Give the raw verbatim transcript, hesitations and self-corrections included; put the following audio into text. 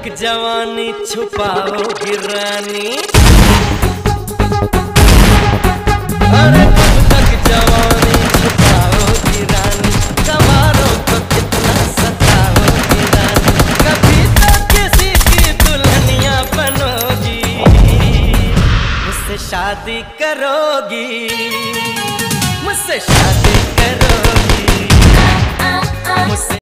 तक जवानी छुपाओगी रानी, अरे कब तक जवानी छुपाओगी रानी, कमारों को कितना सताओगी रानी, कभी तो किसी की दुल्हनिया बनोगी, मुझसे शादी करोगी, मुझसे शादी करोगी, मुझसे